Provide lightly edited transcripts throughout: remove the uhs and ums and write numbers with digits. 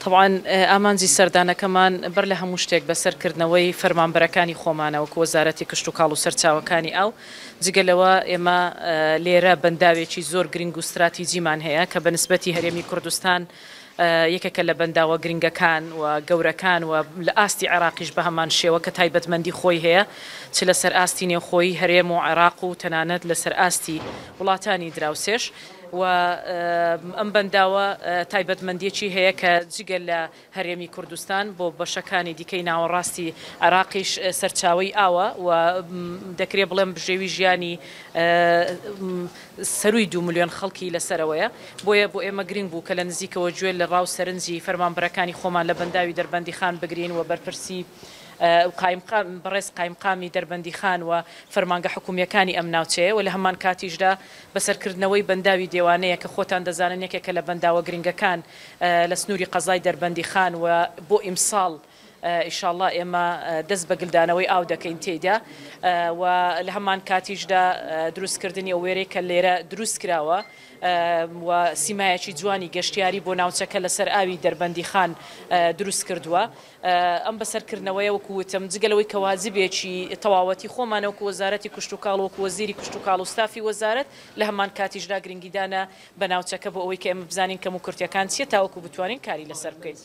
طبعا ئامانجی سەردانەکەمان بەر لە هەموو شتێک بەسەرکردنەوەی فەرمانبەرەکانی خۆمانەوە وەزارەتی کشت و کاڵ و سەرچاوەکانی ئەو جگەلەوە ئێمە لێرە بەنداوێکی زۆر گرنگ و استراتیجیمان هەیە کە بەنسبەتی هەرێمی کوردستان یەکێکە لە بەنداوە گرنگەکان و گەورەکان و لە ئاستی عێراقیش بە هەمان شێوە کە تایبەتمەندی خۆی هەیە چ لەسەر ئاستی نێوخۆیی هەرێم و عێراق و تەنانەت لەسەر ئاستی وڵاتانی دراوسێش و ئەم بەنداوە تایبەتمەندیەکی هەیە کە جگە لە هەرێمی کوردستان بۆ بەشەکانی دیکەی ناوەڕاستی عێراقیش سەرچاوی ئاوە و دەکرێت بڵێم بژێوی ژیانی سەروی 2 ملیۆن خەڵکی لەسەرەوەیە بۆیە بۆ ئێمە گرنگ بوو کە لە نزیکەوە گوێ لە ڕاو سەرنجی فەرمانبەرەکانی خۆمان لە بەنداوی دەربەندی خان بگرین و بەرپرسی بەڕێز قایمقامی دەربەندی خان و فەرمانگە حکوومیەکانی ئەم ناوچەیە و لە هەمان کاتیشدا بەسەرکردنەوەی بەنداوی دێوانەیە کە خۆتان دەزانن یەکێکە لە بەنداوە گرنگەکان لە سنووری قەزای دەربەندی خان و بۆ ئیمساڵ ئینشاءالله ئێمە دەست بە گلدانەوەی ئاو دەکەین تێیدا و لە هەمان کاتیشدا دروستکردنی ئەو وێرەی کە لێرە دروست کراوە و سیمایەکی جوانی گەشتیاری بۆ ناوچەکە لەسەر ئاوی دەربەندی خان دروست کردووە ئەم بەسەرکردنەوەی وەکووتم جگەلەوەی کە واجبێکی تەواوەتی خۆمانەوەکو وەزارەتی کشت و کاڵ وەکو وەزیری کشت و کاڵ و ستافی وەزارەت لە هەمان کاتیشدا گرنگیدانە بە ناوچەکە بۆ ئەوەی کە ئێمە بزانین کەم و کورتیەکان چیە تاوەکو بتوانین کاری لەسەر بکەین.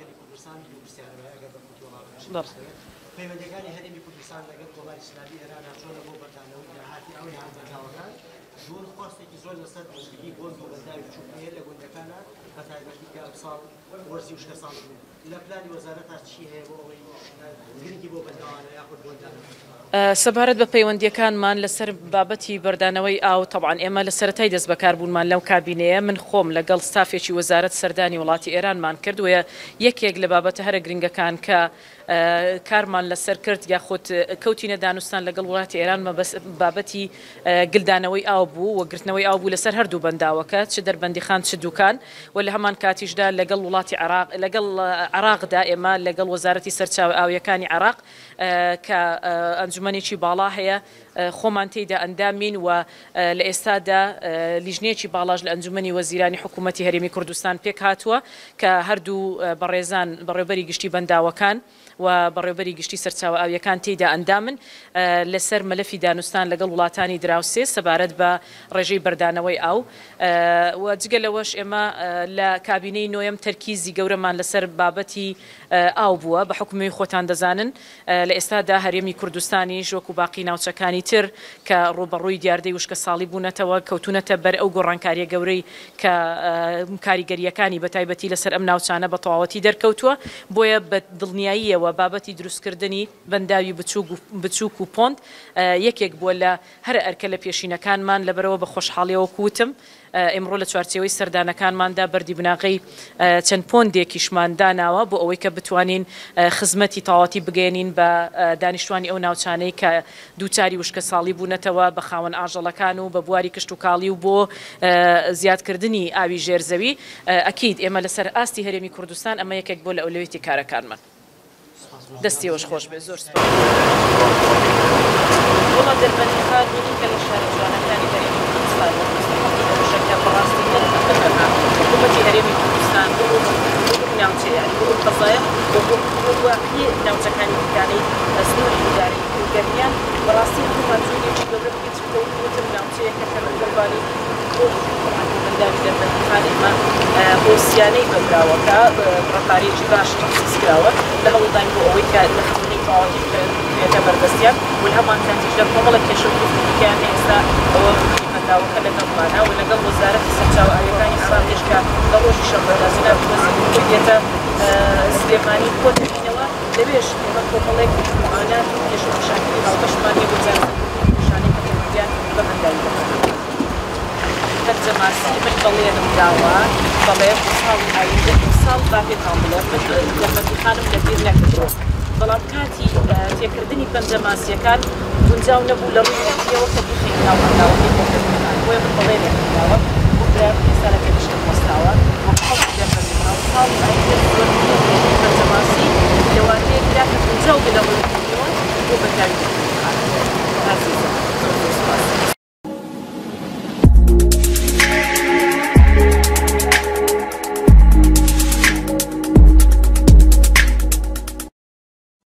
پەیوەندیەکانی هەرێمی کوردستان لەگەڵ کۆماری ئیسلامی ئێرانە چۆنە بۆ بەردانەوەی داهاتی ئەوی هەڵبەرناوەکان زۆر خواستێکی زۆر لەسەر بەندگی گۆند و بەنداوی بچووک هەیە لە گوندەکانە بە تایبەتی کە ئەمساڵ وەرزی و شتە ساڵ بوو لە پلانی وەزارەتە چی هەیە بۆ ئەوەی گرنگی بۆ بەنداوانە یاخود بۆندانەوە سەبارەت بە پەیوەندیەکانمان لەسەر بابەتی بەردانەوەی ئاو تەبعاً ئێمە لە سەرەتای دەست بەکاربوونمان لەو کابینەیە من خۆم لەگەڵ ستافێکی وەزارەت سەردانی وڵاتی ئێرانمان کرد و یەکێک لە بابەتە هەرە گرنگەکان کە کارمان لەسەر کرد یاخود کەوتینە دانوستان لەگەڵ وڵاتی ئێران بابەتی گلدانەوەی ئاو بوو و گرتنەوەی ئاو بوو لەسەر هەردوو بەنداوەکە چ دەربەندی خان چ دووکان و لە هەمان کاتیشدا لەگەڵ وڵاتی عێراق لەگەڵ عێراقدا ئێمە لەگەڵ وەزارەتی سەرچاوە ئاویەکانی عێراق کە ئەنجومەنێکی باڵا هەیە خۆمان تێیدا ئەندامین و لە ئێستادا لیژنەیەکی باڵاش لە ئەنجومەنی وەزیرانی حکوومەتی هەرێمی کوردستان پێک هاتووە کە هەردوو بەڕێزان بەڕێوەبەری گشتی بەنداوەکان و بەڕێوەبەری گشتی سەرچاوە ئاویەکان تێیدا ئەندامن لەسەر مەلەفی دانوستان لەگەڵ وڵاتانی دراوسێ سەبارەت بە ڕێژەی بەردانەوەی ئاو و جگە لەوەش ئێمە لە کابینەی نۆیەم تەرکیزی گەورەمان لەسەر بابەتی ئاو بووە بە حکومی خۆتان دەزانن لە ئێستادا هەرێمی کوردستانی ژۆک و باقی ناوچەکانی تر کە ڕوبەڕووی دیاردەی وشکە ساڵی بوونەتەوە کەوتونەتە بەر ئەو گۆڕانکاریە گەورەی کە کاریگەریەکانی بەتایبەتی لەسەر ئەم ناوچانە بە تەواوەتی دەرکەوتووە بۆیە بە دڵنیاییەوە بابەتی دروستکردنی بەنداوی بچووک و پۆند یەکێک بووە لە هەر ئەرکە لە پێشینەکانمان لەبەرەوە بە خۆشحاڵیەوە کووتم ئێمڕۆ لە چوارچێوەی سەردانەکانماندا بەردی بناغی چەند پۆندێکیشمان داناوە بۆ ئەوەی کە بتوانین خزمەتی تەواوەتی بگەێنین بە دانیشتوانی ئەو ناوچانەی کە دووچاری وشکە ساڵی بوونەتەوە بە خاوەن ئاژەڵەکان و بە بواری کشت و کاڵی و بۆ زیادکردنی ئاوی ژێرزەوی ئەکید ئێمە لەسەر ئاستی هەرێمی کوردستان ئەمە یەکێک بۆ لە ئەولوێتی کارەکانمان دەستیەوەش خۆش بێ زۆر وڵا دەربەندی خان کە لە شارە جوانەکانی هەرێمی کوردستان بەڕاستی حکوومەتی هەرێمی کوردستان ناوچەیە بۆ قەزایە بۆ ناوچەکانی دیکانەی سنووری ئیدارەی گەرمیان بەڕاستی حکوومەتێکی گەورە بکەیت وتم ناوچەیە کە دەربارەی بەنداوی دەربەندی خان ئێمە بۆ سیانەی بەراوەکە ڕەپارێکی باش تەخسیس کراوە لە هەوڵدان بۆ ئەوەی کە لە خەڵکی تەواوەتی بێتە بەردەستیان و لە هەمان کاتیشدا کۆمەڵە کێشە و کوردیان ئێستا ئەوە داوەکە لەگەڵمانە و لەگەڵ وەزارەتی سەرچاوە ئاویەکانی خێرا لە ڕۆژی شەمەدا جەناب وەزیر دێتە سلێمانی کۆتبینەوە دەبێت ئێمە کۆمەڵێک معانات و کێشە و مشاکلی هەڵبەشمانی وەزارەتی نیشانەی کەوتیان بە بەنداوی تەرجەماسی من بەڵێنم داوە بەڵێ ساڵی ئاینده ساڵ باپێکان بڵێ دەربەندی خانم لەبیر نەکردەوە بەڵام کاتی تێکردنی پەنجەماسیەکان گونجاو نەبوو لە ڕووی نەتیەوە کە بیخین ناوەنداوەی بۆکردنەکان بۆیە من بەڵێنێک داوە بۆ برا ئێستا لە پێشتە پۆستاوە بۆ خەڵکی دەربەندیخان ساڵی ئاینده زۆر پەنجەماسی لەوانەیە کرا کە گونجاو بێ لە ڕووی نەتیەوە بۆ بەکاری